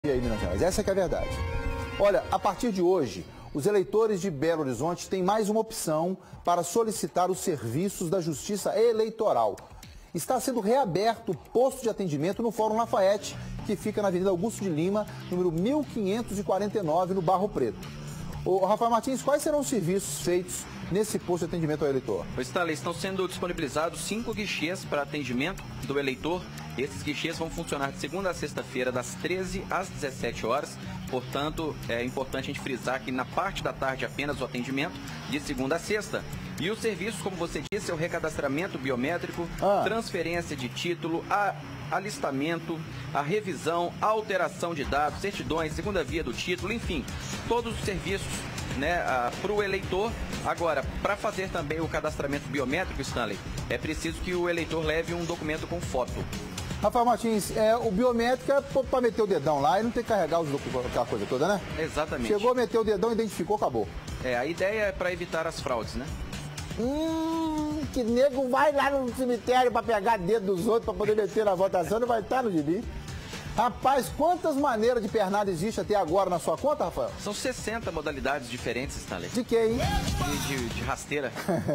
aí, Minas Gerais. Essa que é a verdade. Olha, a partir de hoje, os eleitores de Belo Horizonte têm mais uma opção para solicitar os serviços da Justiça Eleitoral. Está sendo reaberto o posto de atendimento no Fórum Lafayette, que fica na Avenida Augusto de Lima, número 1549, no Barro Preto. Ô, Rafael Martins, quais serão os serviços feitos nesse posto de atendimento ao eleitor? Pois está, estão sendo disponibilizados 5 guichês para atendimento do eleitor. Esses guichês vão funcionar de segunda a sexta-feira, das 13 às 17 horas. Portanto, é importante a gente frisar que na parte da tarde apenas o atendimento, de segunda a sexta. E os serviços, como você disse, é o recadastramento biométrico, transferência de título, alistamento, a revisão, a alteração de dados, certidões, segunda via do título, enfim, todos os serviços, né, para o eleitor. Agora, para fazer também o cadastramento biométrico, Stanley, é preciso que o eleitor leve um documento com foto. Rafael Martins, o biométrico é para meter o dedão lá e não ter que carregar os documentos, aquela coisa toda, né? Exatamente. Chegou a meter o dedão, identificou, acabou. A ideia é para evitar as fraudes, né? Que nego vai lá no cemitério para pegar dedo dos outros para poder meter na votação, não vai estar no gibi. Rapaz, quantas maneiras de pernada existe até agora na sua conta, Rafael? São 60 modalidades diferentes, Stanley. De quê, hein? De rasteira.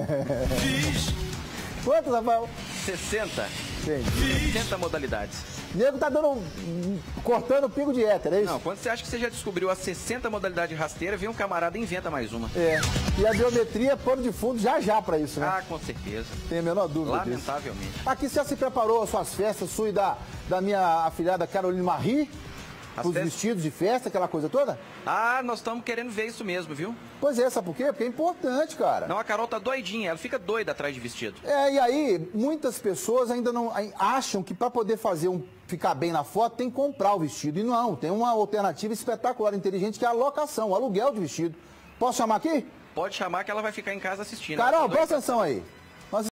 Quantas, Rafael? 60. Entendi. 60 modalidades. O nego tá cortando o pingo de éter, é isso? Não, quando você acha que você já descobriu as 60 modalidades de rasteira, vem um camarada e inventa mais uma. E a biometria é pano de fundo já para isso, né? Ah, com certeza. Tem a menor dúvida Lamentavelmente. disso. Aqui você já se preparou as suas festas, sua e da minha afilhada Caroline Marie? Os vestidos de festa, aquela coisa toda? Ah, nós estamos querendo ver isso mesmo, viu? Pois é, sabe por quê? Porque é importante, cara. Não, a Carol tá doidinha, ela fica doida atrás de vestido. E aí, muitas pessoas ainda não acham que para poder fazer ficar bem na foto, tem que comprar o vestido. E não, tem uma alternativa espetacular, inteligente, que é a locação, o aluguel de vestido. Posso chamar aqui? Pode chamar que ela vai ficar em casa assistindo. Carol, presta atenção aí.